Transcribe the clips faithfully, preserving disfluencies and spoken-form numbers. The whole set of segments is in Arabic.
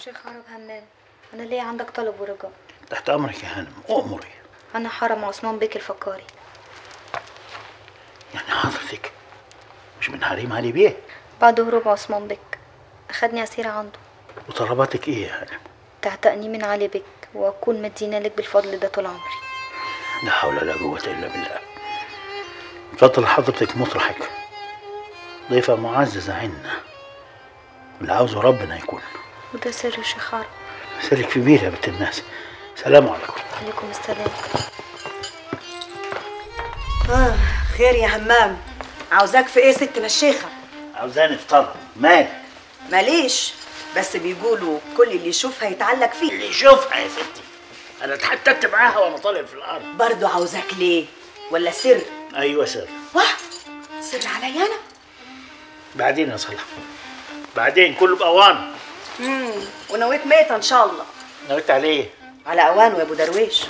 شيخ عرب همام، أنا ليه عندك طلب ورجاء؟ تحت أمرك يا هانم، أؤمري. أنا حرم عثمان بيك الفكاري. يعني حضرتك مش من حريم علي بيه؟ بعد هروب عثمان بيك أخدني أسيرة عنده. وطلباتك إيه يا هانم؟ تعتقني من علي بيك وأكون مدينة لك بالفضل ده طول عمري. لا حول ولا قوة إلا بالله. اتفضل حضرتك مطرحك، ضيفة معززة عنا، واللي عاوزه ربنا يكون. وده سر يا شيخ عرب. سرك في بير يا بنت الناس. سلام عليكم. عليكم السلام. آه خير يا همام، عاوزاك في ايه ست مشيخة؟ عاوزاني في طلب. مالك؟ ماليش، بس بيقولوا كل اللي يشوفها يتعلق فيه. اللي يشوفها يا ستي، انا اتحتت معاها وانا طالع في الارض. برضو عاوزاك ليه؟ ولا سر؟ ايوه سر. واه سر عليا انا؟ بعدين يا صلاح، بعدين كله باوان. امم ونويت ميتة ان شاء الله. نويت عليه؟ على اوانه يا ابو درويش.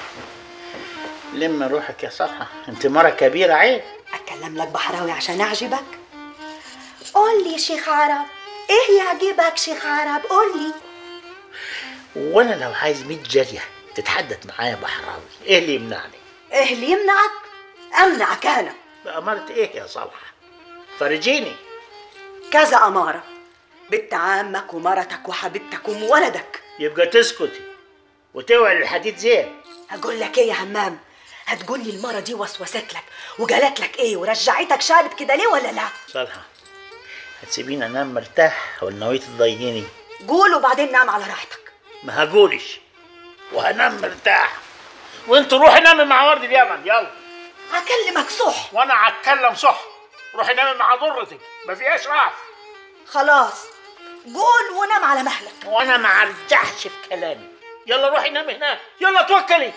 لما روحك يا صلاح، انت مرة كبيرة عيب. اتكلم لك بحراوي عشان اعجبك؟ قول لي شيخ عرب، ايه يعجبك شيخ عرب؟ قول لي. وانا لو عايز مية جارية تتحدث معايا بحراوي، ايه اللي يمنعني؟ ايه اللي يمنعك؟ امنعك انا. بأمارة ايه يا صالحة؟ فرجيني. كذا امارة، بنت عمك ومرتك وحبيبتك وولدك. يبقى تسكتي وتوعي الحديد زين. هقول لك ايه يا همام؟ هتقول لي المرة دي وسوست لك وقالت لك ايه ورجعتك شارد كده ليه ولا لا؟ صالحة، هتسيبيني انام مرتاح ولا نويتي تضايقيني؟ قول وبعدين نام على راحتك. ما هقولش وهنام مرتاح، وانت روحي نامي مع ورد اليمن. يلا هكلمك صح. وانا هتكلم صح. روحي نامي مع ضرتك، ما فيهاش راح. خلاص قول ونام على مهلك. وانا ما ارجعش في كلامي. يلا روحي نامي هناك، يلا توكلي.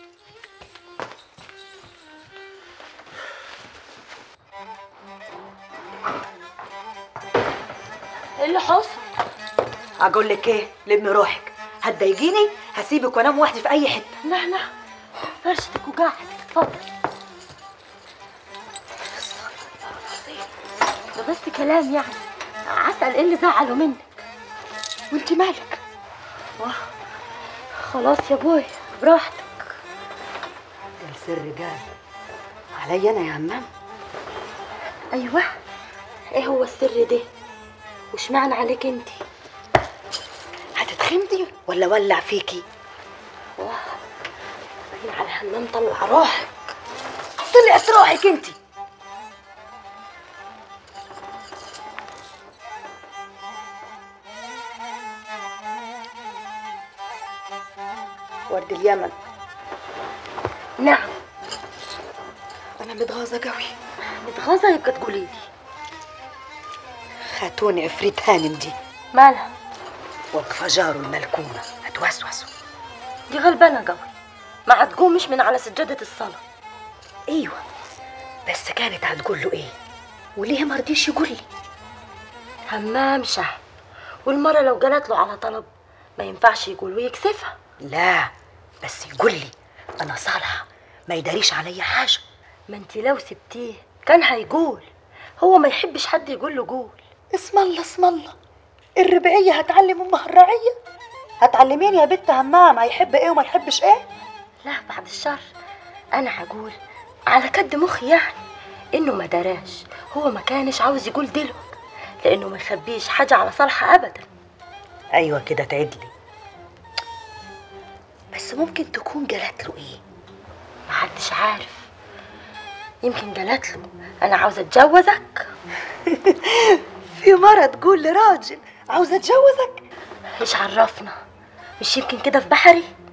ايه اللي حصل؟ هقول لك ايه، لمي روحك، هتضايقيني هسيبك وانام وحدي في اي حته. لا لا فرشتك وقاعدك، اتفضل. ده بس كلام يعني، عسل ايه اللي زعله منك؟ وانت مالك؟ واه خلاص يا بوي براحتك. ده السر قال عليا انا يا همام. ايوه، ايه هو السر ده؟ وش معنى عليك انت؟ هتتخمدي ولا ولع فيكي؟ واه باين على همام طلع روحك. طلعت روحك انت. ورد اليمن. نعم. انا متغاظه قوي. متغاظه؟ يبقى تقولي لي. خاتون عفريت هانم دي مالها؟ واقفه جاره الملكومه هتوسوسه. دي غلبانه قوي، ما هتقومش من على سجاده الصلاه. ايوه بس كانت هتقول له ايه وليه ما رضيش يقول لي؟ همام شهم، والمره لو جالت له على طلب ما ينفعش يقول ويكسفها. لا بس يقول لي انا صالحه ما يداريش عليا حاجه. ما انت لو سبتيه كان هيقول، هو ما يحبش حد يقول له قول. اسم الله اسم الله، الربعيه هتعلم امها الرعيه؟ هتعلميني يا بنت همام هيحب ايه وما يحبش ايه؟ لا بعد الشر، انا هقول على كد مخي يعني انه ما دراش، هو ما كانش عاوز يقول دلوقتي لانه ما يخبيش حاجه على صالحه ابدا. ايوه كده تعدلي، بس ممكن تكون جالت له ايه؟ محدش عارف، يمكن جالت له انا عاوزه اتجوزك. في مره تقول لراجل عاوزه اتجوزك؟ ايش عرفنا؟ مش يمكن كده في بحري؟